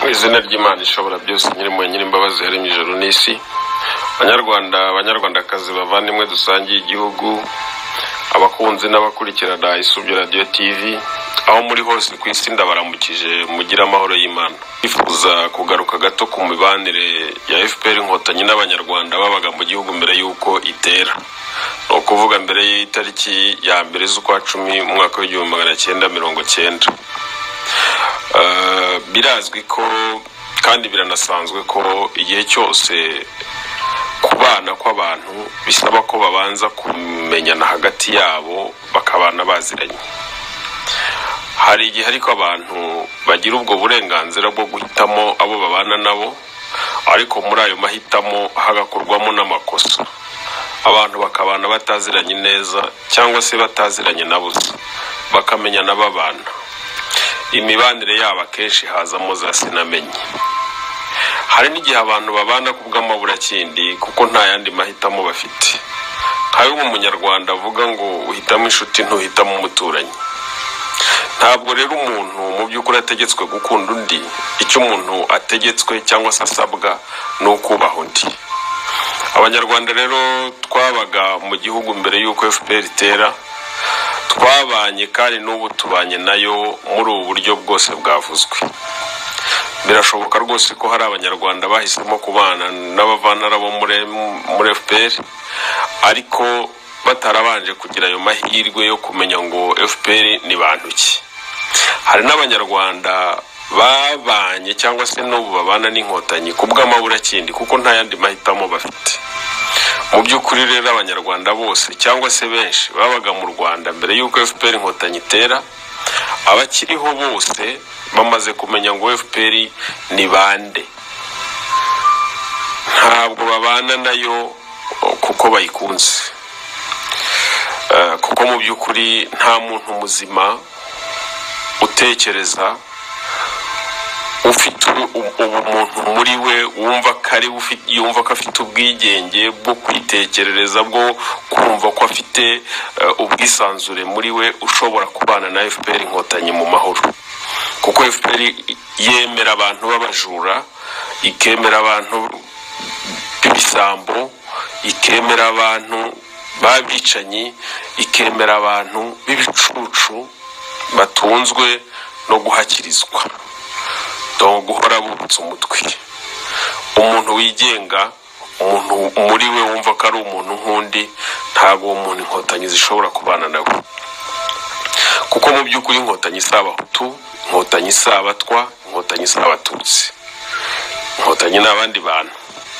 izina ry'Imana ishobora byose nyirimo imbabazi yaremye ijuru n'isi. Abanyarwandakazi bavandimwe dusangiye igihugu, abakunzi n'abakurikirana Isubyo Radio TV, aho muri hose ku isi ndabaramukije mugira amahoro y'Imana. Ifuza kugaruka gato ku mibanire ya FPR Inkotanyi n'Abanyarwanda babaga mu gihugu mbere yuko itera. No kuvuga mbere y'itariki ya mbere z'ukwa 10 mu mwaka w'1990. Birazwi ko kandi biranasanzwe ko igihe cyose kubana kw'abantu bisaba ko babanza kumenyana hagati yabo bakabana baziranye. Hari igihe ariko abantu bagira ubwo burenganzira bwo guhitamo abo babana nabo, ariko muri ayo mahitamo hagakorwamo n'amakosa, abantu bakabana bataziranye neza cyangwa se bataziranye nabuze, bakamenyana babana. Imibanire yabo akenshi hazamo za sinamenye. Hari n'igihe abantu babana kubw'amaburakindi kuko nta yandi mahitamo bafite. Hari umunyarwanda avuga ngo uhitamo inshuti ntuhitamo umuturanyi. Ntabwo rero umuntu mu by'ukuri ategetswe gukunda undi, icyo umuntu ategetswe cyangwa se asabwa ni ukubaha undi. Abanyarwanda rero twabaga mu gihugu mbere y'uko FPR itera, twabanye kandi n'ubu tubanye nayo muri ubu buryo bwose bwavuzwe. Birashoboka rwose ko hari Abanyarwanda bahisemo kubana n'abavantara bo muri FPR, ariko batarabanje kugira ayo mahirwe yo kumenya ngo FPR ni bantu ki. Hari n'Abanyarwanda babanye cyangwa se n'ubu babana n'Inkotanyi kubw'amaburakindi kuko nta yandi mahitamo bafite. Mu by'ukuri rero Abanyarwanda bose cyangwa se benshi babaga mu Rwanda mbere y'uko FPR Inkotanyi itera, abakiriho bose bamaze kumenya ngo FPR ni bande. Ntabwo babana nayo kuko bayikunze, kuko mu by'ukuri nta muntu muzima utekereza ufite umuntu muri we yumva ko afite ubwigenge bwo kwitekerereza, bwo kumva ko afite ubwisanzure muri we, ushobora kubana na FPR Inkotanyi mu mahoro. Kuko FPR yemera abantu b'abajura, ikemera abantu b'ibisambo, ikemera abantu babicanyi, ikemera abantu b'ibicucu batunzwe no guhakirizwa, no guhora bubutse umutwe. Umuntu wigenga, umuntu muri we wumva ko ari umuntu nk'undi, ntabwo uwo muntu Inkotanyi zishobora kubana nawe. Kuko mu by'ukuri Inkotanyi si Abahutu, Inkotanyi si Abatwa, Inkotanyi si Abatutsi. Inkotanyi ni abandi bantu.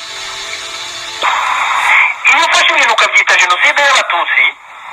Iyo ufashe ibintu ukabyita jenoside y'Abatutsi,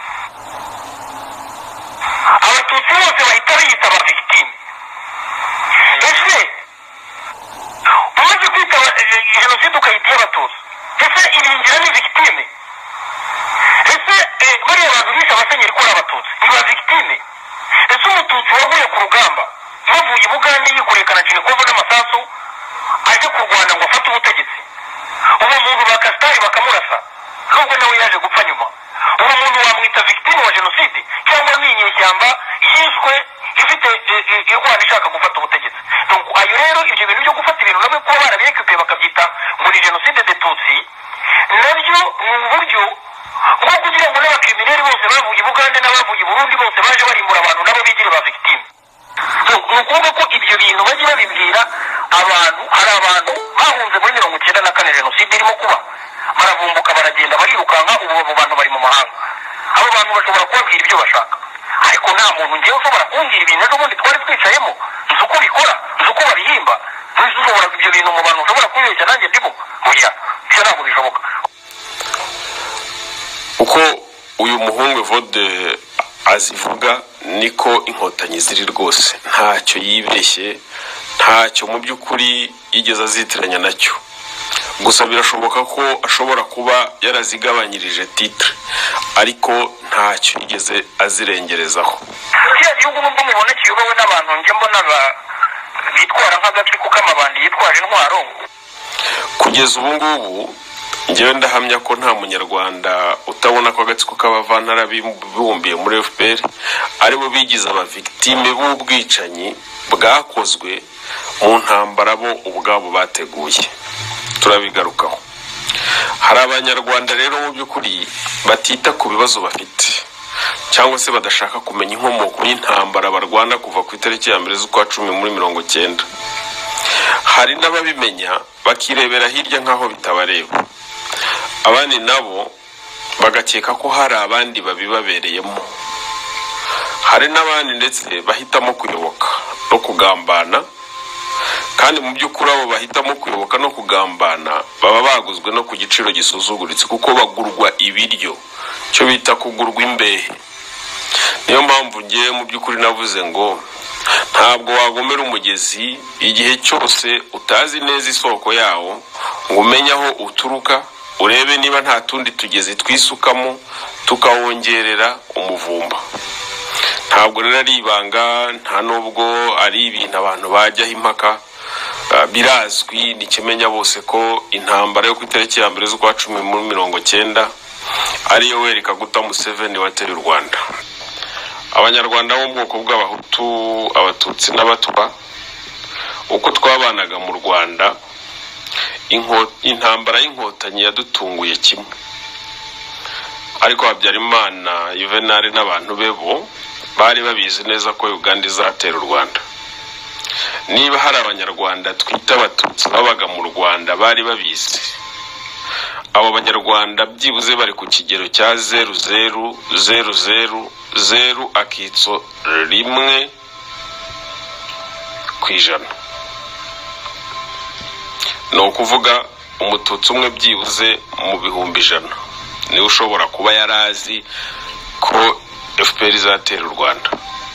Abatutsi bose bahita biyita aba victime. Ese umaze kwita jenoside ukayita y'Abatutsi, ese iringira ni victime? Ese bariya bantu bishe abasenyeri ko ari Abatutsi ni ba victime? Ese Umututsi wavuye ku rugamba yavuye i Bugande yikoreye Kalashnikov n'amasasu aje kurwana ngo afate ubutegetsi, uwo muntu bakasitari bakamurasa nubwo nawe yaje gupfa nyuma, uwo muntu wamwita victime wa jenoside cyangwa ni inyeshyamba yishwe ifite irwana ishaka gufata ubutegetsi? Ayo rero ibyo bintu byo gufata ibintu nabyo kuba barabyekipe bakabyita ngo ni jenoside de Tutsi, nabyo ni uburyo bwo kugira ngo n'abakrimineri bose bavuye i Bugande n'abavuye i Burundi bose baje barimbura abantu nabo bigire ba victime. Ni ukuvuga ko ibyo bintu bajya babibwira abantu. Hari abantu bahunze muri 1994 jenoside irimo kuba, baravumbuka baragenda barirukanka, ubu abo bantu bari mu mahanga. Abo bantu bashobora kubabwira ibyo bashaka, ariko nta muntu ngewe ushobora kumbwira ibintu n'ubundi twari twicayemo nzi uko bikora, nzi uko babihimba, nzi ushobora ibyo bintu mu bantu ushobora kubibeshya nanjye ndimo oya, ibyo ntabwo bishoboka. Uko uyu muhungu Evode azivuga niko Inkotanyi ziri rwose, ntacyo yibeshye, ntacyo mu by'ukuri yigeze azitiranya nacyo. Gusa birashoboka ko ashobora kuba yarazigabanyirije titre, ariko ntacyo yigeze azirengerezaho. Kiriya gihugu nubwo mubona kiyobowe n'abantu njye mbona bitwara nk'agatsiko k'amabandi yitwaje intwaro. Kugeza ubu ngubu njyewe ndahamya ko nta munyarwanda utabona ko agatsiko k'abavantara bibumbiye muri FPR aribo bigize aba victime b'ubwicanyi bwakozwe mu ntambara bo ubwabo bateguye. Turabigarukaho. Hari abanyarwanda rero mu by'ukuri batita ku bibazo bafite cyangwa se badashaka kumenya inkomoko y'intambara barwana kuva ku itariki ya 1 z'ukwa 10 muri 1990. Hari n'ababimenya bakirebera hirya nkaho bitabareba. Abandi nabo bagakeka ko hari abandi babibabereyemo. Hari n'abandi ndetse bahitamo kuyoboka no kugambana, kandi mu by'ukuri abo bahitamo kuyoboka no kugambana baba baguzwe no ku giciro gisuzuguritse, kuko bagurwa ibiryo, cyo bita kugurwa imbehe. Niyo mpamvu ngiye mu by'ukuri navuze ngo ntabwo wagomera umugezi igihe cyose utazi neza isoko yawo, ngo umenye aho uturuka, urebe niba nta tundi tugezi twisukamo tukawongerera umuvumba. Ntabwo rero ari ibanga, nta nubwo ari ibintu abantu bajyaho impaka. Birazwi nikimenya bose ko intambara yo ku itariki ya 1 z'ukwa 10 muri 1990 ari Yoweri Kaguta Museveni wateye u Rwanda. Abanyarwanda bo mu bwoko bw'abahutu, abatutsi n'abatwa, uko twabanaga mu Rwanda, intambara y'inkotanyi yadutunguye kimwe. Ariko Habyarimana Juvenal n'abantu bebo bari babizi neza ko Uganda izatera u Rwanda. Niba hari abanyarwanda twita abatutsi babaga mu Rwanda bari babizi, abo banyarwanda byibuze bari ku kigero cya 0,000 akitso 1%. No kuvuga umututsi umwe byibuze mu bihumbi 100 niwe ushobora kuba yarazi ko FPR izatera u Rwanda.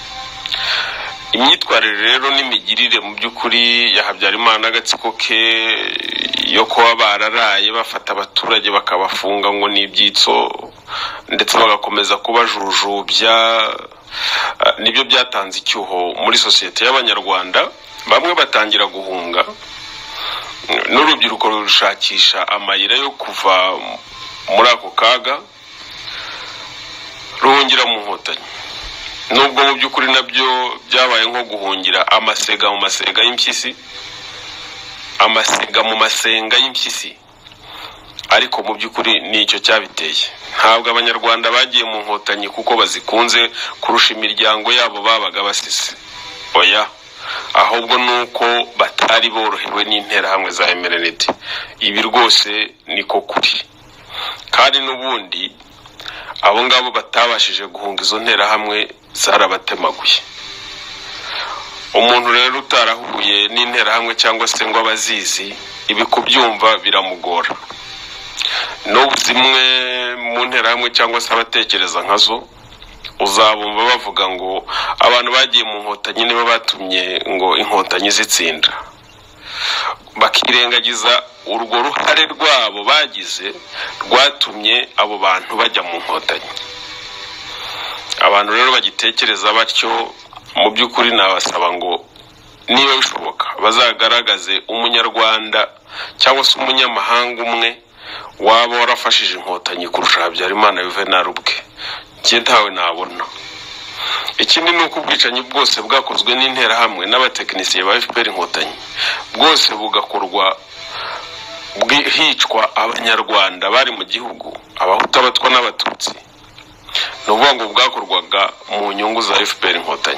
Imyitwarire rero n'imigirire mu by'ukuri ya Habyarimana n'agatsiko ke yo kuba bararaye bafata abaturage bakabafunga ngo ni ibyitso, ndetse bagakomeza kubajujubya, nibyo byatanze icyuho muri sosiyete y'abanyarwanda. Bamwe batangira guhunga, n'urubyiruko rushakisha amayira yo kuva muri ako kaga, ruhungira mu nkotanyi. Nubwo mu by'ukuri nabyo byabaye nko guhungira amasega mu masega y'impyisi, amasega mu masenga y'impyisi, ariko mu by'ukuri nicyo cyabiteye. Ntabwo abanyarwanda bagiye mu nkotanyi kuko bazikunze kurusha imiryango yabo babaga basize, oya, ahubwo nuko batari borohewe n'interahamwe za MRND. Ibi rwose niko kuri. Kandi n'ubundi abo ngabo batabashije guhunga izo nterahamwe zarabatemaguye. Umuntu rero utarahuye n'interahamwe cyangwa se ngo abazizi, ibi kubyumva biramugora. No zimwe mu nterahamwe cyangwa se abatekereza nkazo, uzabumva bavuga ngo abantu bagiye mu nkotanyi nibo batumye ngo inkotanyi zitsinda, bakirengagiza urwo ruhare rwabo bagize rwatumye abo bantu bajya mu nkotanyi. Abantu rero bagitekereza batyo, mu by'ukuri nabasaba ngo niba bishoboka bazagaragaze umunyarwanda cyangwa se umunyamahanga umwe waba warafashije inkotanyi kurusha Habyarimana Juvenal ubwe. Njye ntawe nabona. Ikindi nuko ubwicanyi bwose bwakozwe n'interahamwe n'abatekinisiye ba FPR inkotanyi bwose bugakorwa hicwa abanyarwanda bari mu gihugu, abahutu, abatwa n'abatutsi. Nuvuga ngo bwakorwaga mu nyungu za FPR inkotanyi.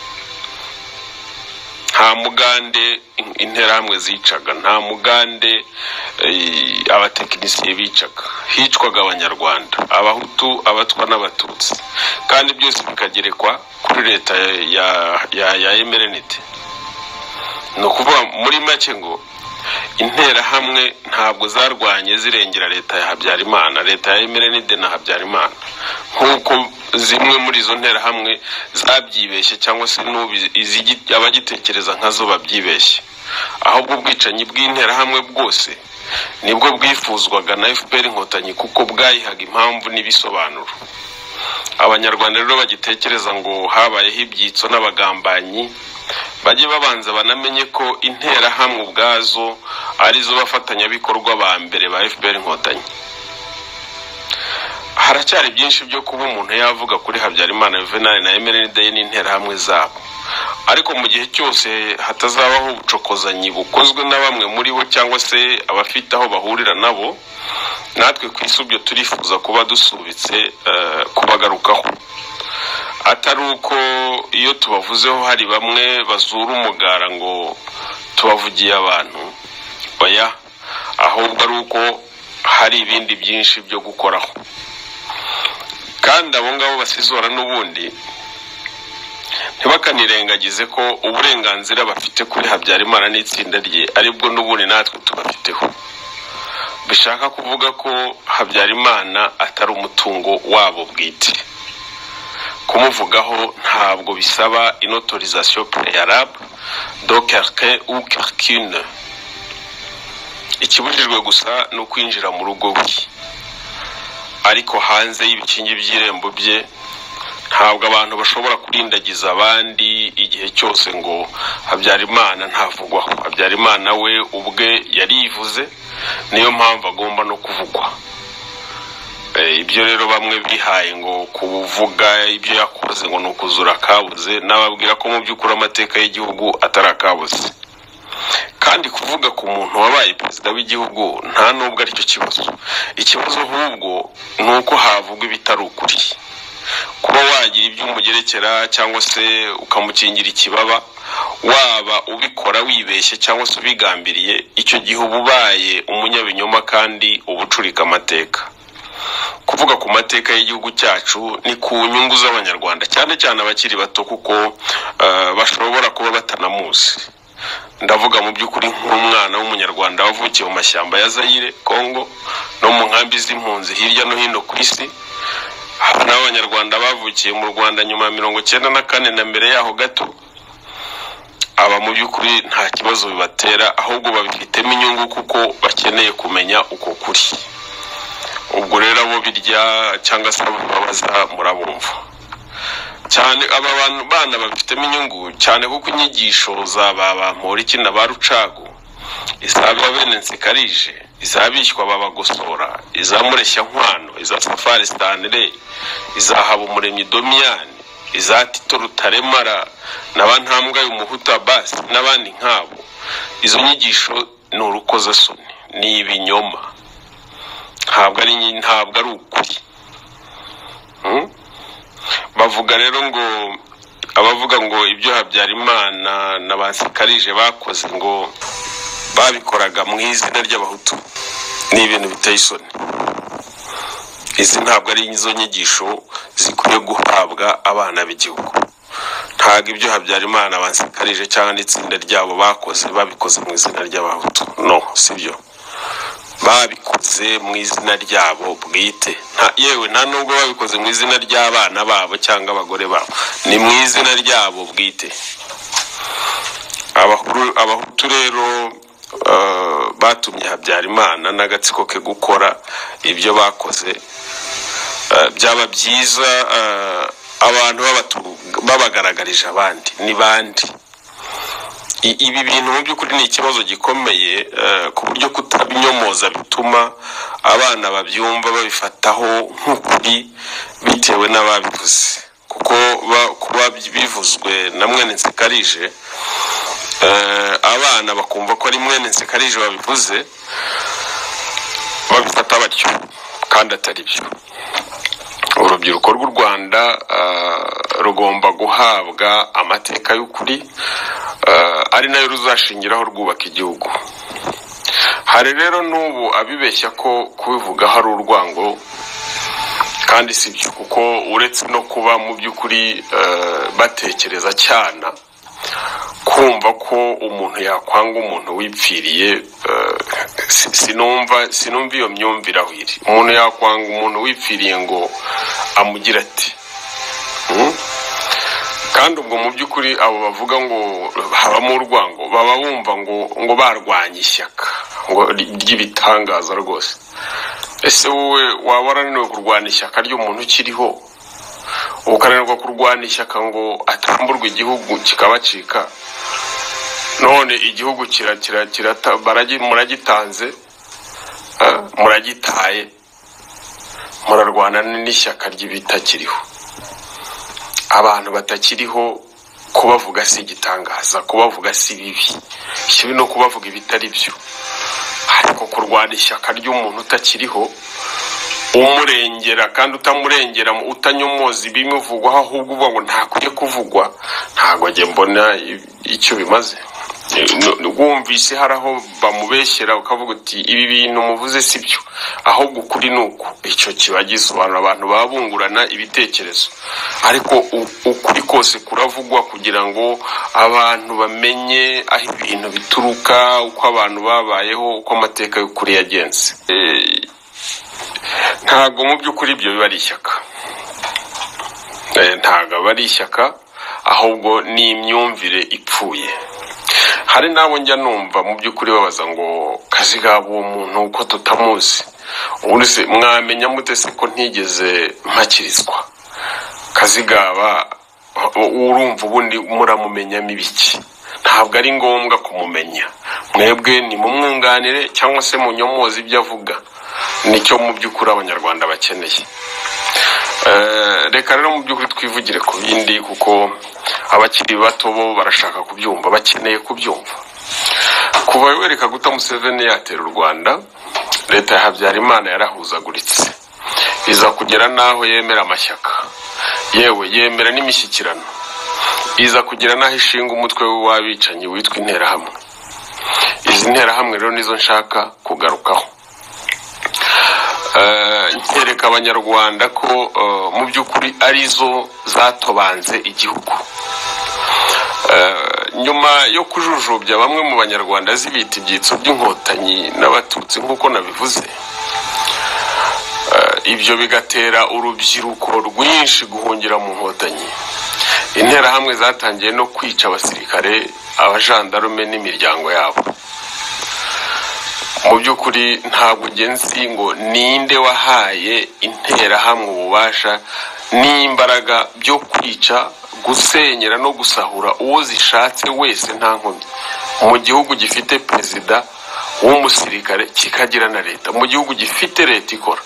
Nta mugande interahamwe zicaga, nta mugande abatekinisiye bicaga, hicwaga abanyarwanda, abahutu, abatwa n'abatutsi, kandi byose bikagerekwa kuri leta ya MRND. No kuvuga muri make ngo interahamwe ntabwo zarwanye zirengera leta ya Habyarimana, leta ya MRND na Habyarimana, nkuko zimwe muri izo nterahamwe zabyibeshye cyangwa se abagitekereza nkazo babyibeshye. Ahubwo ubwicanyi bw'interahamwe bwose nibwo bwifuzwaga na FPR inkotanyi kuko bwayihaga impamvu n'ibisobanuro. Abanyarwanda rero bagitekereza ngo habayeho ibyitso n'abagambanyi, bajye babanza banamenye ko interahamwe ubwazo arizo bafatanyabikorwa ba mbere ba FPR inkotanyi. Haracyari byinshi byo kuba umuntu yavuga kuri Habyarimana Juvenal na MRND n'interahamwe zabo, ariko mu gihe cyose hatazabaho ubucokozanyi bukozwe na bamwe muri bo cyangwa se abafite aho bahurira nabo, natwe ku isubyo turifuza kuba dusubitse kubagarukaho. Atari uko iyo tubavuzeho hari bamwe bazura umugara ngo tubavugiye abantu, oya, ahubwo ari uko hari ibindi byinshi byo gukoraho. Kandi abo ngabo basizora n'ubundi ntibakanirengagize ko uburenganzira bafite kuri Habyarimana n'itsinda rye aribwo n'ubundi natwe tubafiteho. Bishaka kuvuga ko Habyarimana atari umutungo wabo bwite. Kumuvugaho ntabwo bisaba une autorisation préalable de quelqu'un ou quelqu'une. Ikibujijwe gusa no kwinjira mu rugo rwe, ariko hanze y'ibikingi by'irembo bye ntabwo abantu bashobora kurindagiza abandi igihe cyose ngo Habyarimana ntavugwaho. Habyarimana we ubwe yarivuze, niyo mpamvu agomba no kuvugwa. Ibyo rero bamwe bihaye ngo kuvuga ibyo yakoze ngo nukuzura kabuze, nababwira ko mu by'ukuri amateka y'igihugu atarakabuze. Kandi kuvuga ku muntu wabaye perezida w'igihugu nta nubwo ari cyo kibazo. Ikibazo ahubwo nuko havugwa ibitari ukuri. Kuba wagira ibyo umugerekera cyangwa se ukamukingira ikibaba, waba ubikora wibeshye cyangwa se ubigambiriye, icyo gihe ubaye umunyabinyoma kandi ubucurika amateka. Kuvuga ku mateka y'igihugu cyacu ni ku nyungu z'abanyarwanda, cyane cyane abakiri bato, kuko bashobora kuba batanamuzi. Ndavuga mu by'ukuri nk'umwana w'umunyarwanda wavukiye mu mashyamba ya Zaire, Congo, no mu nkambi z'impunzi hirya no hino ku isi. Aba n'abanyarwanda bavukiye mu Rwanda nyuma ya 1994 na mbere yaho gato. Aba mu by'ukuri nta kibazo bibatera, ahubwo babifitemo inyungu kuko bakeneye kumenya uko kuri. Ubwo rero abo birya cyangwa se abo babaza murabumva cyane. Aba bana bafitemo inyungu cyane kuko inyigisho z'aba Mporiki na ba Rucagu, izaba bene Nsekarije, izabishywa babagosora, izamureshya nkwano, iza Safari Stanley, izahaba Umuremyi Domiyani, iza Tito Rutaremara n'abantambwa y'umuhutu Abbas n'abandi nkabo. Izo nyigisho ni urukozasoni, ni ibinyoma, ntabwo ari ukuri. Bavuga rero ngo abavuga ngo ibyo Habyarimana na ba Nsekarije bakoze ngo babikoraga mu izina ry'abahutu, ni ibintu biteye isoni. Izi ntabwo ari izo nyigisho zikwiye guhabwa abana b'igihugu. Ntabwo ibyo Habyarimana na ba Nsekarije cyangwa n'itsinda ryabo bakoze babikoze mu izina ry'abahutu, no, sibyo. Babikoze mu izina ryabo bwite, yewe nta nubwo babikoze mu izina ry'abana babo cyangwa abagore babo, ni mu izina ryabo bwite. Abahutu rero batumye Habyarimana n'agatsiko ke gukora ibyo bakoze. Byaba byiza abantu babagaragarije abandi ni bandi. Ibi bintu mu by'ukuri ni ikibazo gikomeye, ku buryo kutabinyomoza bituma abana babyumva babifataho nk'ukuri bitewe n'ababivuze. Kuko kuba bivuzwe na mwene Nsekarije, abana bakumva ko ari mwene Nsekarije babivuze, babifata batyo kandi atari byo. Urubyiruko rw'u Rwanda rugomba guhabwa amateka y'ukuri, ari nayo ruzashingiraho rwubaka igihugu. Hari rero n'ubu abibeshya ko kubivuga hari urwango, kandi si byo, kuko uretse no kuba mu by'ukuri batekereza cyane, kumva ko umuntu yakwanga umuntu wipfiriye, sinumva iyo myumvire aho iri. Umuntu yakwanga umuntu wipfiriye ngo amugira ati kandi ubwo mu by'ukuri abo bavuga ngo habamo urwango baba bumva ngo barwanya ishyaka ngo ry'ibitangaza rwose. Ese wowe waba warananiwe kurwana ishyaka ry'umuntu ukiriho, ukananirwa kurwana ishyaka ngo atamburwe igihugu kikabacika, none igihugu muragitanze, muragitaye, murarwana n'ishyaka ry'ibitakiriho. Abantu batakiriho kubavuga si igitangaza, kubavuga si bibi, ikibi no kubavuga ibitari byo. Ariko kurwanya ishyaka ry'umuntu utakiriho, umurengera kandi utamurengera, utanyomoza ibimuvugwaho, ahubwo uvuga ngo ntakwiye kuvugwa, ntago njye mbona icyo bimaze. Wumvise hari aho bamubeshyera ukavuga uti ibi bintu muvuze si byo, ahubwo ukuri nuko. Icyo kiba gisobanura abantu babungurana ibitekerezo, ariko ukuri kose kuravugwa kugira ngo abantu bamenye aho ibintu bituruka, uko abantu babayeho, uko amateka y'ukuri yagenze. Ntago mu by'ukuri ibyo biba ari ishyaka, ntago aba ari ishyaka, ahubwo ni imyumvire ipfuye. Hari nabo njya numva mu by'ukuri babaza ngo Kazigaba uwo muntu uko tutamuzi, ubundi mwamenya mute se ko ntigeze mpakirizwa? Kazigaba urumva ubundi muramumenyamo ibiki? Ntabwo ari ngombwa kumumenya, mwebwe ni mumwunganire cyangwa se munyomoze ibyo avuga. Nicyo mu by'ukuri abanyarwanda bakeneye. Reka rero mu by'ukuri twivugire ku bindi, kuko abakiri bato bo barashaka kubyumva, bakeneye kubyumva. Kuva Yoweri Kaguta Museveni yatera u Rwanda, leta ya Habyarimana yarahuzaguritse, iza kugera naho yemera amashyaka, yewe yemera n'imishyikirano, iza kugera naho ishinga umutwe w'abicanyi witwa Interahamwe. Izi Nterahamwe rero nizo nshaka kugarukaho. Nkereka abanyarwanda ko mu by'ukuri arizo zatobanze igihugu. Nyuma yo kujujubya bamwe mu banyarwanda zibita ibyitso by'inkotanyi n'abatutsi nk'uko nabivuze, ibyo bigatera urubyiruko rwinshi guhungira mu nkotanyi. Interahamwe zatangiye no kwica abasirikare, abajandarume n'imiryango yabo. Mu by'ukuri ntabwo ngenzi ngo ninde wahaye Interahamwe ububasha n'imbaraga byo kwica, gusenyera no gusahura uwo zishatse wese nta nkomyi, mu gihugu gifite perezida w'umusirikare kikagira na leta, mu gihugu gifite leta ikora.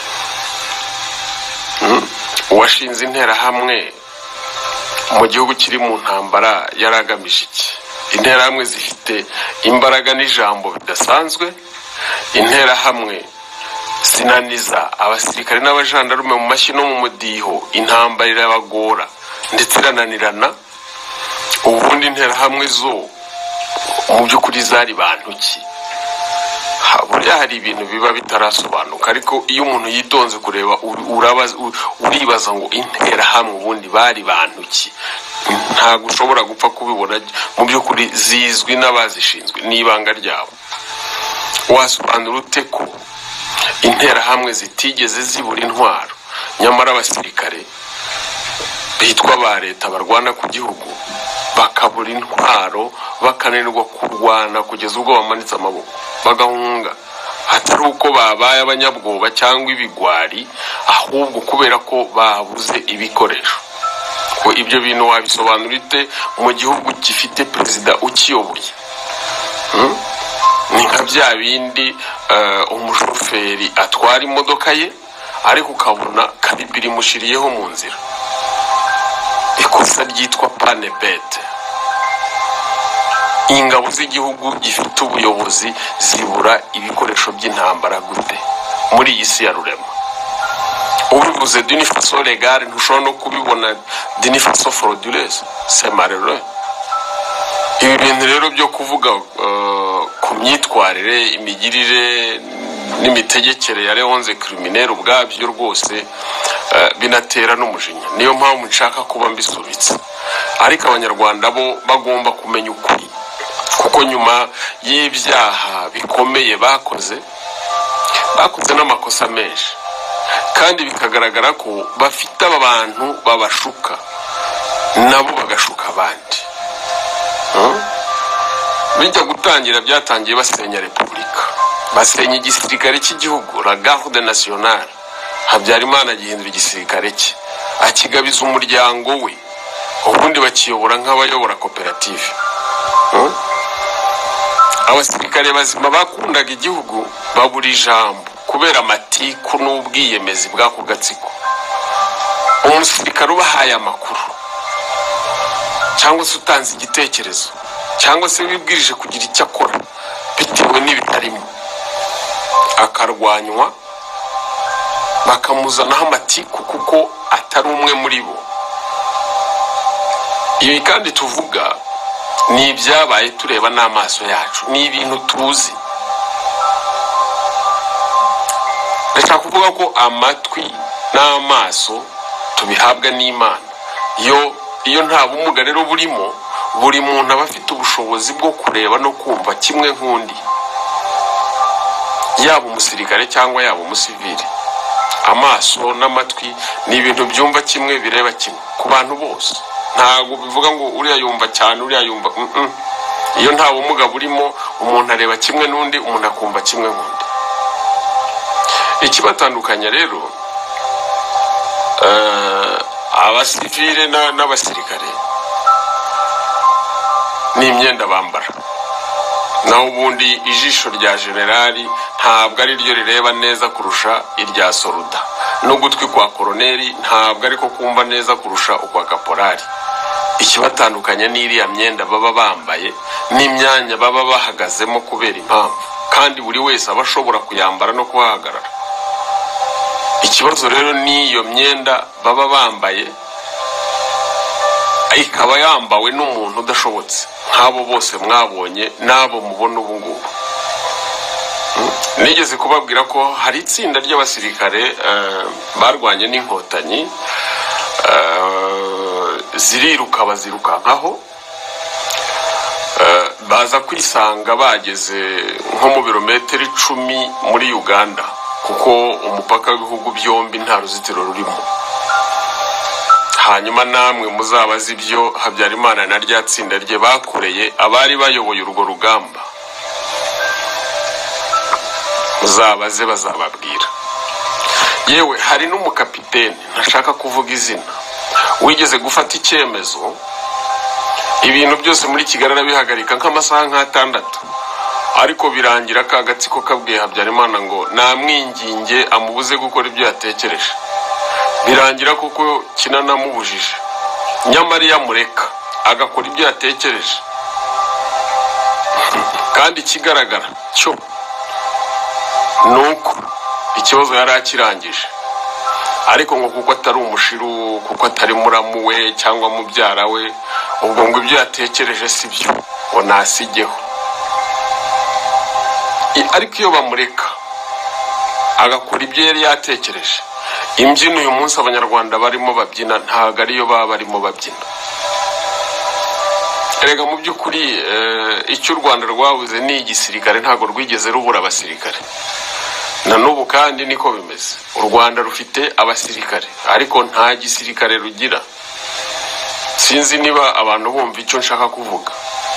Uwashinze Interahamwe mu gihugu kiri mu ntambara yaragamije iki? Interahamwe zifite imbaraga n'ijambo bidasanzwe. Interahamwe zinaniza abasirikare n'abajandarume mu mashyi no mu mudiho, intambara irabagora ndetse irananirana. Ubundi Interahamwe zo mu by'ukuri zari bantu ki? Buriya hari ibintu biba bitarasobanuka, ariko iyo umuntu yitonze kureba uribaza ngo Interahamwe ubundi bari bantu ki? Ntabwo ushobora gupfa kubibona. Mu by'ukuri zizwi n'abazishinzwe, n'ibanga ryabo. Wasobanura ute ko Interahamwe zitigeze zibura intwaro, nyamara abasirikare bitwa ba leta barwana ku gihugu bakabura intwaro, bakananirwa kurwana kugeza ubwo bamanitse amaboko bagahunga? Atari uko babaye abanyabwoba cyangwa ibigwari, ahubwo kubera ko babuze ibikoresho. Ko ibyo bintu wabisobanura ute mu gihugu gifite perezida ukiyoboye? Ni nka bya bindi umushoferi atwara imodoka ye, ariko ukabona karibiri imushiriyeho mu nzira. Ikosa ryitwa pane bete. Ingabo z'igihugu gifite ubuyobozi zibura ibikoresho by'intambara gute muri iyi si ya rurema? Ubivuze d'une façon légale, ntushobora no kubibona d'une façon frauduleuse. C'est malheureux. Ibi bintu rero byo kuvuga ku myitwarire, imigirire n'imitegekere ya Leonze criminel ubwabyo rwose binatera n'umujinya. Niyo mpamvu nshaka kuba mbisubitse. Ariko abanyarwanda bo bagomba kumenya ukuri, kuko nyuma y'ibyaha bikomeye bakoze n'amakosa menshi, kandi bikagaragara ko bafite abantu babashuka, nabo bagashuka abandi. Bijya gutangira byatangiye basenya repubulika, basenya igisirikare cy'igihugu, la garde nationale. Habyarimana agihindura igisirikare cye, akigabiza umuryango we, ubundi bakiyobora nk'abayobora koperative. Abasirikare bazima bakundaga igihugu babura ijambo kubera amatiku n'ubwiyemezi bw'ako gatsiko. Umusirikare ubahaye amakuru cyangwa se utanze igitekerezo cyangwa se wibwirije kugira icyo akora bitewe n'ibitarimo, akarwanywa bakamuzanaho amatiku kuko atari umwe muri bo. Ibi kandi tuvuga ni ibyabaye tureba n'amaso yacu, ni ibintu tuzi. Ndashaka kuvuga ko amatwi n'amaso tubihabwa n'Imana. Iyo nta bumuga rero burimo, buri muntu aba afite ubushobozi bwo kureba no kumva kimwe nk'undi, yaba umusirikare cyangwa yaba umusivili. Amaso n'amatwi ni ibintu byumva kimwe, bireba kimwe ku bantu bose. Ntabwo bivuga ngo uriya yumva cyane uriya yumva. Iyo nta bumuga burimo, umuntu areba kimwe n'undi, umuntu akumva kimwe nk'undi. Ikibatandukanya rero abasivile n'abasirikare ni imyenda bambara. Naho ubundi ijisho rya generali ntabwo ari ryo rireba neza kurusha irya soruda, n'ugutwi kwa koroneri ntabwo ariko kumva neza kurusha ukwa kaporari. Ikibatandukanya n'iriya myenda baba bambaye n'imyanya baba bahagazemo kubera impamvu, kandi buri wese aba ashobora kuyambara no kuhahagarara. Ikibazo rero n'iyo myenda baba bambaye ikaba yambawe n'umuntu udashobotse nk'abo bose mwabonye n'abo mubona ubu ngubu. Nigeze kubabwira ko hari itsinda ry'abasirikare barwanye n'inkotanyi, ziriruka bazirukankaho, baza kwisanga bageze nko mu birometero 10 muri Uganda, kuko umupaka w'ibihugu byombi nta ruzitiro rurimo. Hanyuma namwe muzabaza ibyo Habyarimana na rya tsinda rye bakoreye abari bayoboye urwo rugamba, muzabaze bazababwira. Yewe hari n'umukapiteni ntashaka kuvuga izina wigeze gufata icyemezo ibintu byose muri Kigali arabihagarika nk'amasaha nk'atandatu, ariko birangira ka gatsiko kabwiye Habyarimana ngo namwinginge amubuze gukora ibyo yatekereje. Birangira kuko kinanamubujije, nyamara yamureka agakora ibyo yatekereje. Kandi ikigaragara cyo nuko ikibazo yari akirangije, ariko ngo kuko atari umushiru, kuko atari muramu we cyangwa mubyara we, ubwo ngo ibyo yatekereje si byo, ngo nasigeho. Ariko iyo bamureka agakora ibyo yari yatekereje, imbyino uyu munsi abanyarwanda barimo babyina ntago ariyo baba barimo babyina. Erega mu by'ukuri icyo u Rwanda rwabuze ni igisirikare, ntago rwigeze rubura abasirikare. Na n'ubu kandi niko bimeze, u Rwanda rufite abasirikare ariko nta gisirikare rugira. Sinzi niba abantu bumva icyo nshaka kuvuga.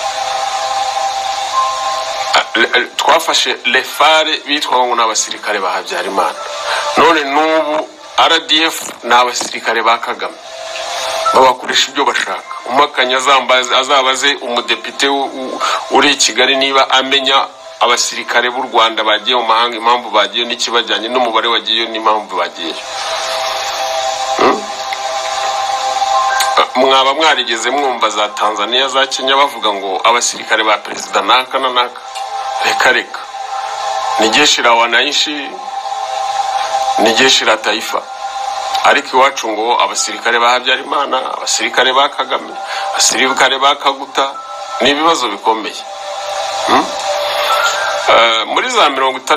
Twafashe lefare bitwa ngo n'abasirikare ba Habyarimana, none n'ubu RDF n'abasirikare ba Kagame babakoresha ibyo bashaka. Umakanya azabaze umudepite uri Kigali niba amenya abasirikare b'u Rwanda bagiye mu mahanga, impamvu bagiye n'ikibajyanye n'umubare wagiye n'impamvu bagiye. Mwaba mwarigeze mwumva za Tanzania za Kenya bavuga ngo abasirikare ba perezida naka na naka? Reka ni jeshi la wananchi, ni jeshi la taifa. Ariko iwacu ngo abasirikare ba Habyarimana, abasirikare ba Kagame, abasirikare ba Kaguta, ni ibibazo bikomeye. Muri za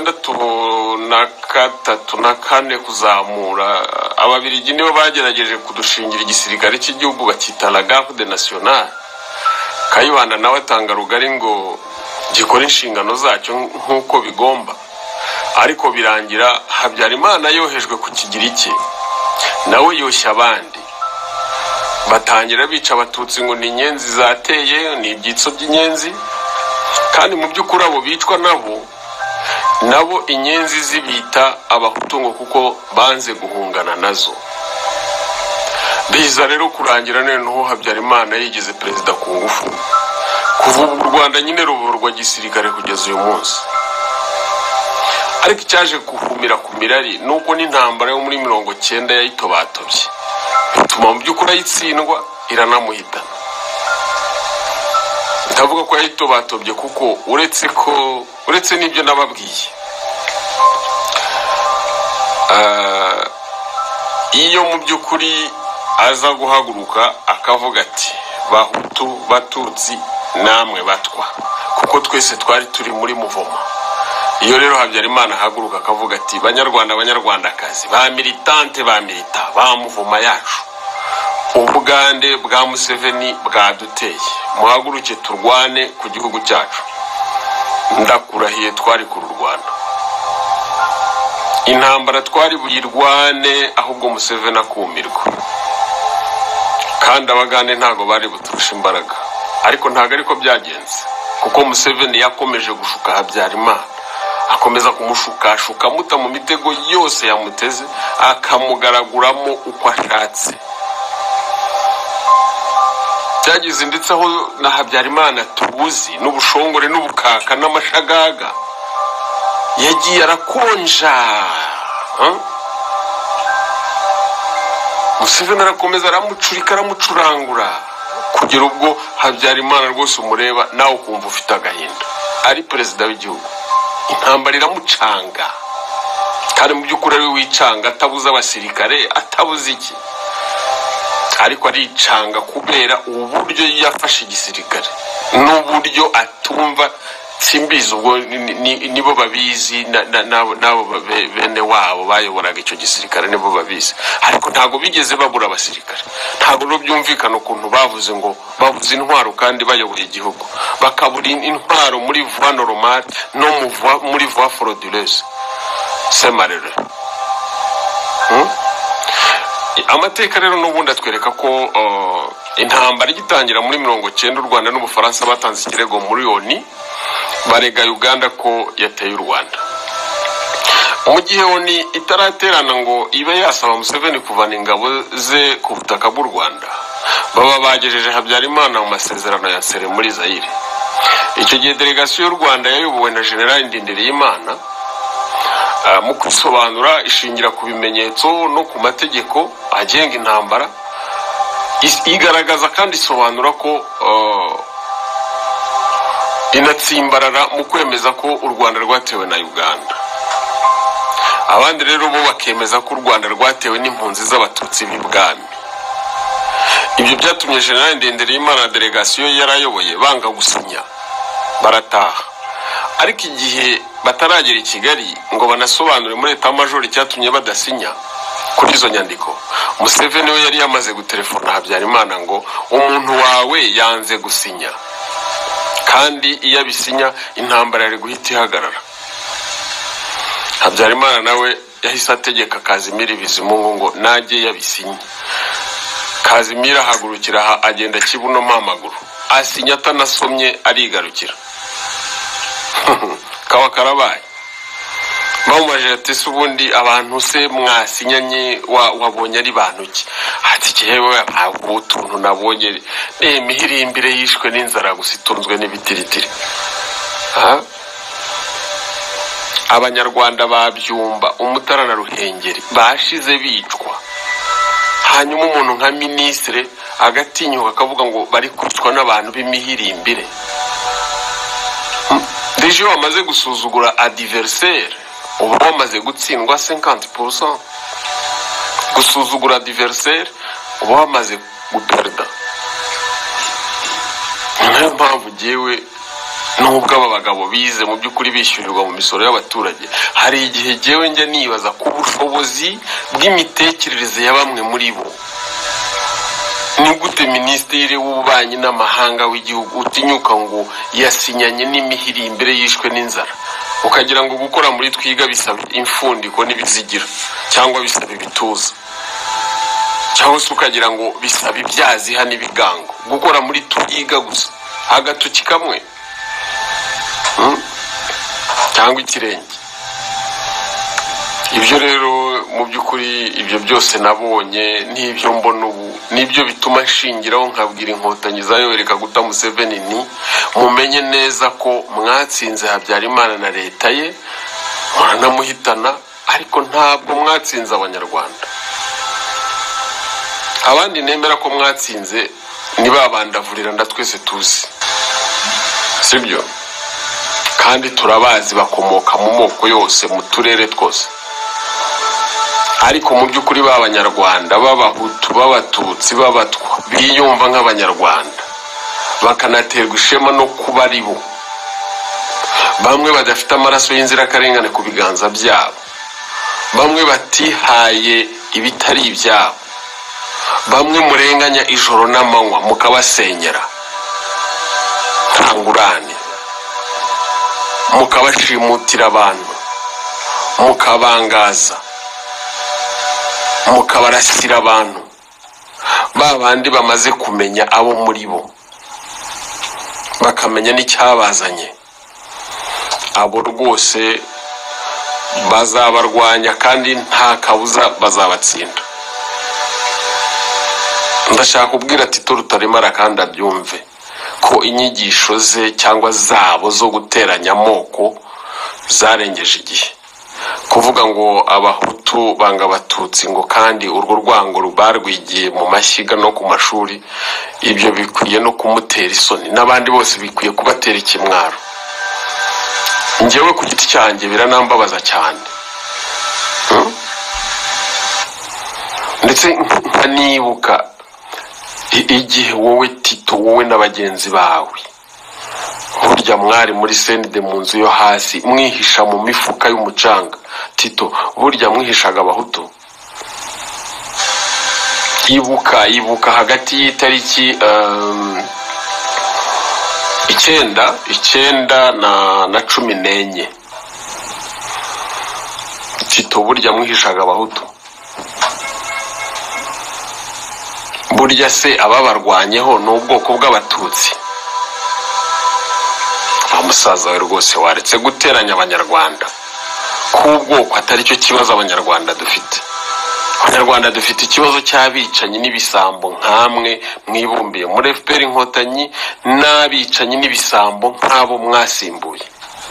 63 na 4 kuzamura, ababirigi nibo bagerageje kudushingira igisirikare cy'igihugu bakita la Garde Nationale. Kayibanda nawe atanga rugari ngo gikora inshingano zacyo nk'uko bigomba, ariko birangira Habyarimana yohejwe ku Kigiriki, nawe yoshya abandi, batangira bica abatutsi ngo ni inyenzi zateye, ni ibyitso by'inyenzi. Kandi mu by'ukuri abo bicwa nabo inyenzi zibita abahutu ngo kuko banze guhungana nazo. Biza rero kurangira noneho Habyarimana yigeze perezida ku ngufu, kuva u Rwanda nyine ruburwa gisirikare kugeza uyu munsi. Ariko icyaje guhumira ku mirari nuko n'intambara yo muri 90 yayitobatobye, bituma mu by'ukuri ayitsindwa iranamuhitana. ndavuga ko yahitobatobye kuko uretse n'ibyo nababwiye, iyo mu by'ukuri aza guhaguruka akavuga ati bahutu batutsi namwe batwa, kuko twese twari turi muri muvoma. Iyo rero Habyarimana ahaguruka akavuga ati banyarwanda banyarwandakazi, ba militante ba milita ba muvoma yacu, ubugande bwa Museveni bwaduteye, muhaguruke turwane ku gihugu cyacu, ndakurahiye twari kururwana. Intambara twari buyirwane ahubwo Museveni akumirwa, kandi abagande ntago bari buturusha imbaraga. Ariko ntago ariko byagenze, kuko Museveni yakomeje gushuka Habyarimana, akomeza kumushukashuka muta mu mitego yose yamuteze, akamugaraguramo uko ashatse. Byagize ndetse aho na Habyarimana tubuzi n'ubushongore n'ubukaka n'amashagaga yagiye arakonja. Museveni arakomeza aramucurika aramucurangura kugera ubwo Habyarimana rwose umureba nawe ukumva ufite agahinda. Ari perezida w'igihugu, intambara iramucanga, kandi mu by'ukuri ari wicanga, atabuza abasirikare, atabuza iki, ariko aricanga kubera uburyo yafashe igisirikare n'uburyo atumva. Simbizi ubwo nibo babizi, nabo bene wabo bayoboraga icyo gisirikare nibo babizi, ariko ntago bigeze babura abasirikare. Ntago no byumvikana ukuntu bavuze ngo bavuze intwaro kandi bayoboye igihugu, bakabura intwaro muri voie normale no muri voie frauduleuse. C'est malheureux. Amateka rero n'ubundi atwereka ko intambara igitangira muri 1990 u Rwanda n'Ubufaransa batanze ikirego muri ONU, barega Uganda ko yateye u Rwanda. Mu gihe ONU itaraterana ngo ibe yasaba Museveni kuvana ingabo ze ku butaka bw'u Rwanda, baba bagejeje Habyarimana mu masezerano ya Nsere muri Zaire. Icyo gihe delegation y'u Rwanda yayobowe na General Ndindiriyimana, mu kwisobanura ishingira ku bimenyetso no ku mategeko agenga intambara, igaragaza kandi isobanura ko inatsimbarara mu kwemeza ko u Rwanda rwatewe na Uganda. Abandi rero bo bakemeza ko u Rwanda rwatewe n'impunzi z'abatutsi b'ibwami. Ibyo byatumye General Ndindiriyimana na delegation yarayoboye banga gusinya, barataha. Ariko igihe bataragera i Kigali ngo banasobanure muri Etat Major cyatumye badasinya kuri izo nyandiko, Museveni we yari yamaze gutelefona Habyarimana ngo umuntu wawe yanze gusinya, kandi iyo abisinya intambara yari guhita ihagarara. Habyarimana nawe yahise ategeka Kazimiri Bizimungu ngo najye yabisinye. Kazimiri ahagurukira agenda Kibuno mpamaguru, asinya atanasomye arigarukira. Kawa karabaye. Bamwaje ati subundi abantu se mwasinyanye wabonye ari bantu ki? Ati cyewe utuntu nabonye mihirimbire yishwe n'inzara gusitunzwe n'ibitiritiri. Abanyarwanda babyumba Umutara na Ruhengeri bashize bicwa, hanyuma umuntu nka ministre agatinyuka akavuga ngo bari kwicwa n'abantu b'imihirimbire. Deje wamaze gusuzugura adversaire, ubu bamaze gutsindwa 50%. Gusuzugura adversaire ubu bamaze guperda. Niyo mpamvu jewe nubwo aba bagabo bize mu by'ukuri bishyurirwa mu misoro y'abaturage, hari igihe jewe njya nibaza ku bushobozi bw'imitekerereze ya bamwe muri bo. Ni gute Minisitiri w'Ububanyi n'Amahanga w'igihugu utinyuka ngo yasinyanye n'imihirimbire yishwe n'inzara, ukagira ngo gukora muri Twiga bisaba imfundiko n'ibizigira cyangwa bisaba ibituza, cyangwa se ukagira ngo bisaba ibyaziha n'ibigango, gukora muri Twiga gusa agatuki kamwe cyangwa ikirenge. Ibyo rero mu by'ukuri ibyo byose nabonye n'ibyo mbona ubu nibyo bituma nshingiraho nkabwira inkotanyi zayobereka guta Museveni ni mumenye neza ko mwatsinze Habyarimana na leta ye, muranamuhitana, ariko ntabwo mwatsinze Abanyarwanda. Abandi nemera ko mwatsinze ni babandavurira nda twese tuzi. sibyo, kandi turabazi bakomoka mu moko yose mu turere twose. Ariko mu by'ukuri b'abanyarwanda b'abahutu b'abatutsi b'abatwa biyumva nk'abanyarwanda, bakanaterwa ishema no kuba ari bo. Bamwe badafite amaraso y'inzirakarengane ku biganza byabo, bamwe batihaye ibitari ibyabo, bamwe murenganya ijoro n'amanywa mukabasenyera nta ngurane, mukabashimutira abantu, mukabangaza, mukabarasira abantu, babandi bamaze kumenya abo muri bo, bakamenya n'icyabazanye. Abo rwose bazabarwanya kandi nta kabuza bazabatsinda. Ndashaka kubwira Tito Rutaremara kandi abyumve ko inyigisho ze cyangwa zabo zo guteranya amoko zarengeje igihe. Kuvuga ngo abahutu banga abatutsi ngo kandi urwo rwango rubarwigiye mu mashyiga no ku mashuri, ibyo bikwiye no kumutera isoni, n'abandi bose bikwiye kubatera ikimwaro. Njyewe ku giti cyanjye biranambabaza cyane, ndetse nkanibuka igihe wowe Tito, wowe n'abagenzi bawe, burya mwari muri senide mu nzu yo hasi mwihisha mu mifuka y'umucanga. Tito, burya mwihishaga abahutu. Ibuka hagati y'itariki 9 na 14, Tito, burya mwihishaga abahutu. Burya se ababarwanyeho n'ubwoko bw'abatutsi. Umusaza we rwose waretse guteranya abanyarwanda, kubwoko atari cyo kibazo abanyarwanda dufite. Abanyarwanda dufite ikibazo cy'abicanyi n'ibisambo nkamwe mwibumbiye muri FPR Inkotanyi, n'abicanyi n'ibisambo nk'abo mwasimbuye.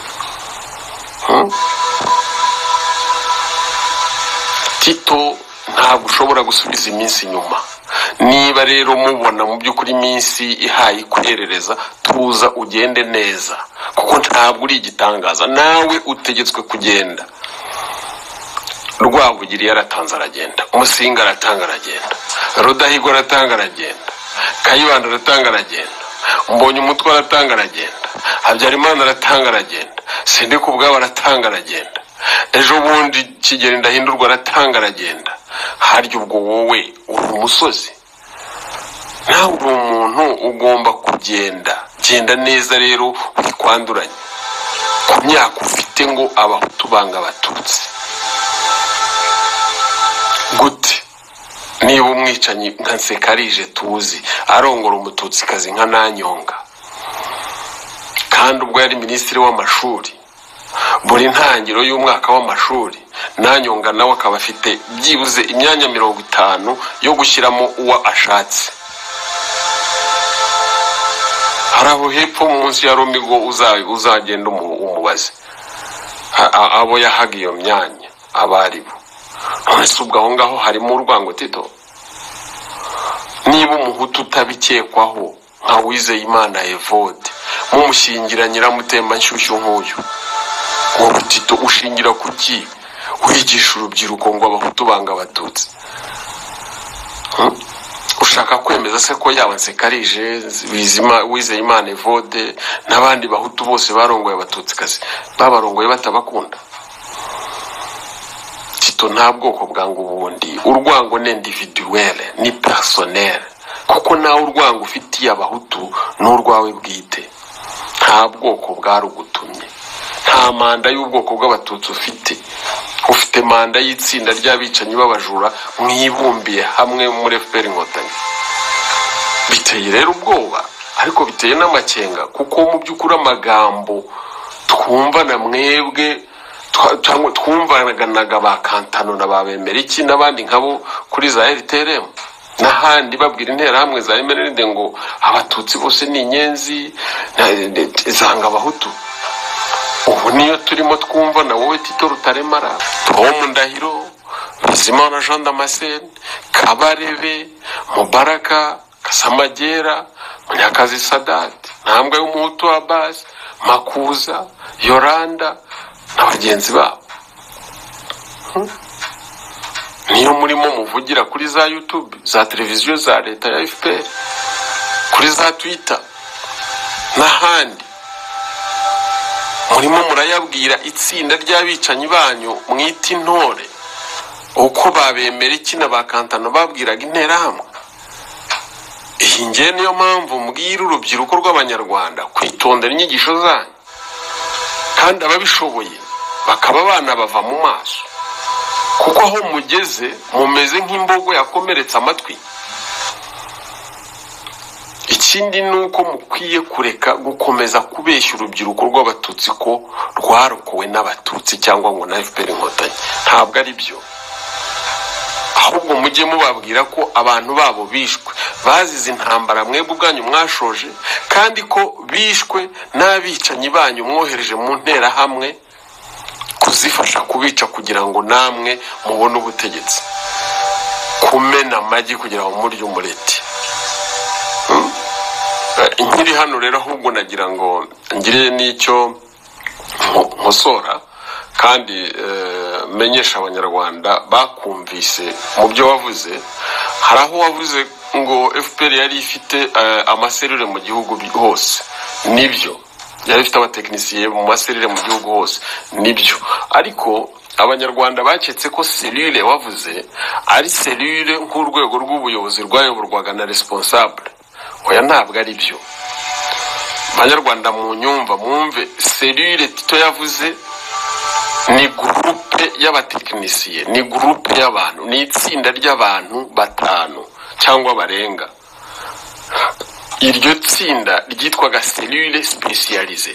Tito, ntabwo ushobora gusubiza iminsi inyuma. Niba rero mubona mu by'ukuri iminsi ihaye kwerereza, tuza ugende neza, kuko ntabwo uri igitangaza. Nawe utegetswe kugenda. Rwabugiri yaratanze aragenda, Musinga aratanga aragenda, Rudahigwa aratanga aragenda, Kayibanda aratanga aragenda, Mbonye umutwe aratanga aragenda, Habyarimana aratanga aragenda, Sendikubwabo aratanga aragenda, ejo bundi Kigeli Ndahindurwa aratanga aragenda. Harya ubwo wowe uri umusozi? Nawe uri umuntu, ugomba kugenda. Genda neza rero wikwanduranye. Ku myaka ufite ngo abahutu banga abatutsi gute? Niba umwicanyi nka Nsekarije tuzi arongora umututsikazi nka Nanyonga, kandi ubwo yari minisitiri w'amashuri, buri ntangiro y'umwaka w'amashuri Nanyonga nawe akaba afite byibuze imyanya 50 yo gushyiramo uwa ashatse. Haraho hepfo munsi ya Romigo uzagenda umubaze abo yahaga iyo myanya abaribo. None ubwo aho ngaho harimo urwango Tito? Niba umuhutu utabikekwaho nka Uwizeyimana Evode mumushingira Nyiramutemba nshyushyu nk'uyu, wowe Tito ushingira kuki wigisha urubyiruko ngo abahutu banga abatutsi? Ushaka kwemeza se ko yaba Nsekarije, Uwizeyimana Evode n'abandi bahutu bose barongoye abatutsikazi babarongoye batabakunda? Tito, nta bwoko bwanga ubundi. Urwango ni individuel, ni personnel, kuko nawe urwango ufitiye abahutu n'urwawe bwite. Nta bwoko bwarugutumye, nta manda y'ubwoko bw'abatutsi ufite manda y'itsinda ry'abicanyi b'abajura mwibumbiye hamwe muri FPR Inkotanyi. Biteye rero ubwoba, ariko biteye n'amakenga, kuko mu by'ukuri amagambo twumva na mwebwe twumvanaga ba Kantano na babemera iki n'abandi nkabo kuri za RTRM n'ahandi babwira interahamwe za MRND ngo abatutsi bose ni inyenzi zanga abahutu. Ubu niyo turimo twumva na wowe Tito Rutaremara, Tom Ndahiro, Bizimana Jean Damascene, Kabarebe, Mubaraka, Kasamagera, Munyakazi Sadat. ntambwe y'umuhutu wa base Makuza Yoranda na bagenzi babo. Niyo murimo muvugira kuri za YouTube, za televiziyo za leta ya FPR, kuri za Twitter n'ahandi, murimo murayabwira itsinda ry'abicanyi banyu mwita intore uko babemera ikina bakantana babwiraga interahamwe. Iyi ngiye niyo mpamvu mbwira urubyiruko rw'Abanyarwanda kwitondera inyigisho zanyu, kandi ababishoboye bakaba abana bava mu maso, kuko aho mugeze mumeze nk'imbogo yakomeretse amatwi. Ikindi nuko mukwiye kureka gukomeza kubeshya urubyiruko rw'Abatutsi ko rwarokowe n'Abatutsi cyangwa ngo na FPR Inkotanyi. Ntabwo ari byo. Ahubwo mujye mubabwira ko abantu babo bishwe bazize intambara mwebwe ubwanyu mwashoje, kandi ko bishwe n'abicanyi banyu mwohereje mu nterahamwe kuzifasha kubica kugira ngo namwe mubone ubutegetsi, kumena amagi kugira ngo murye umureti. Nkiri hano rero ahubwo nagira ngo ngire n'icyo nkosora kandi menyesha Abanyarwanda bakumvise mu byo wavuze. Hari aho wavuze ngo FPR yari ifite amaserire mu gihugu hose. Nibyo, yari ifite abatekinisiye mu maserire mu gihugu hose, nibyo. Ariko Abanyarwanda baketse ko serire wavuze ari serire nk'urwego rw'ubuyobozi rwayoborwaga na responsable. Oya, ntabwo ari byo. Abanyarwanda munyumva mwumve, serire Tito yavuze ni groupe y'abatekinisiye, ni groupe y'abantu, ni itsinda ry'abantu batanu cyangwa barenga. Iryo tsinda ryitwaga cellule spécialisée.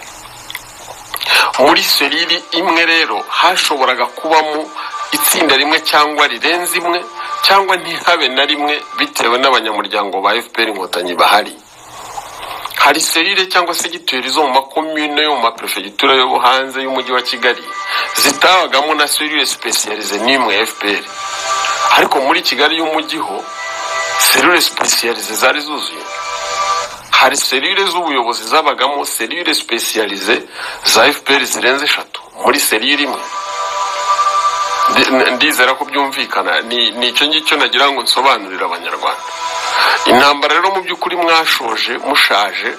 Muri cellule imwe rero hashoboraga kubamo itsinda rimwe cyangwa rirenze imwe, cyangwa ntihabe na rimwe bitewe n'abanyamuryango ba FPR Inkotanyi bahari. Hari serire cyangwa segiteri zo mu makomune yo mu maprefegitura yo hanze y'umujyi wa Kigali zitabagamo na cellule spécialisée n'imwe FPR. Ariko muri Kigali y'umujyi ho cellule spécialisée zari zuzuye. Hari cellule z'ubuyobozi zabagamo cellule spécialisée za FPR zirenze 3 muri cellule imwe. Ndizera ko byumvikana. Ni icyo ngicyo nagira ngo nsobanurire Abanyarwanda. Intambara rero mu by'ukuri mwashoje mushaje,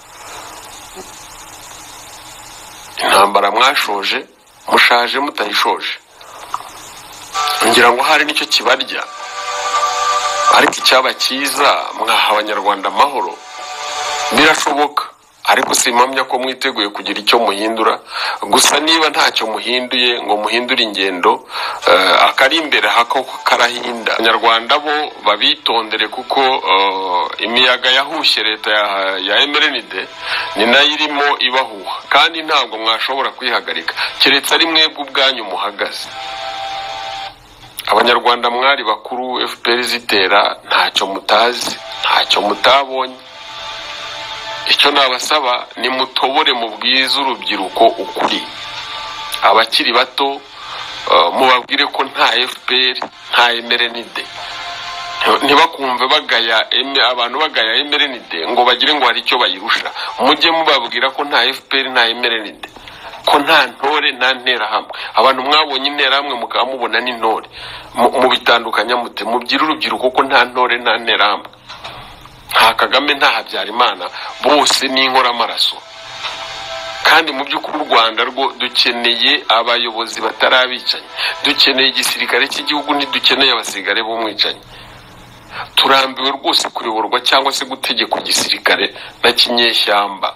intambara mwashoje mushaje mutayishoje. Ngira ngo hari nicyo kibarya, ariko icyaba cyiza mwaha Abanyarwanda amahoro. Birashoboka, ariko simpamya ko mwiteguye kugira icyo muhindura. Gusa niba ntacyo muhinduye ngo muhindure ingendo, akari imbere hako karahinda. Abanyarwanda bo babitondere, kuko imiyaga yahushye leta ya MRND ni nayo irimo ibahuha, kandi ntabwo mwashobora kwihagarika keretse ari mwebwe ubwanyu muhagaze. Abanyarwanda mwari bakuru FPR zitera ntacyo mutazi, ntacyo mutabonye. Icyo nabasaba ni mutobore mu bwiza urubyiruko ukuri. Abakiri bato mubabwire ko nta FPR nta MRND. Ntibakumve bagaya abantu bagaya MRND ngo bagire ngo hari icyo bayirusha. Mujye mubabwira ko nta FPR nta MRND, ko nta ntore nta nterahamwe. Abantu mwabonye interahamwe mukamubona n'intore, mubitandukanya mute? Mubyira urubyiruko ko nta ntore nta nterahamwe. Nta Kagame nta Habyarimana, bose ni inkora amaraso. Kandi mu by'ukuri u Rwanda rwo dukeneye abayobozi batarabicanye, dukeneye igisirikare cy'igihugu, ntidukeneye abasirikare b'umwicanyi. Turambiwe rwose kuyoborwa cyangwa se gutegeka igisirikare na kinyeshyamba.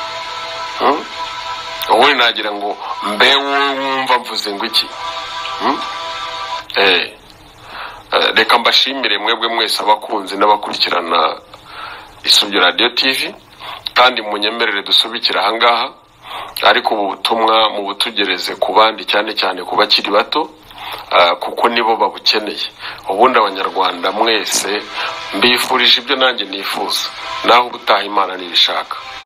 Wowe nagira ngo mbe wumva mvuze ngo iki? Reka mbashimire mwebwe mwese abakunzi n'abakurikirana Isubyo Radio TV, kandi munyemerere dusubikira ahangaha. Ariko ubu butumwa mu butugereze ku bandi, cyane cyane ku bakiri bato, kuko nibo babukeneye. Ubundi Abanyarwanda mwese mbifurije ibyo nanjye nifuza, naho ubutaha Imana nibishaka.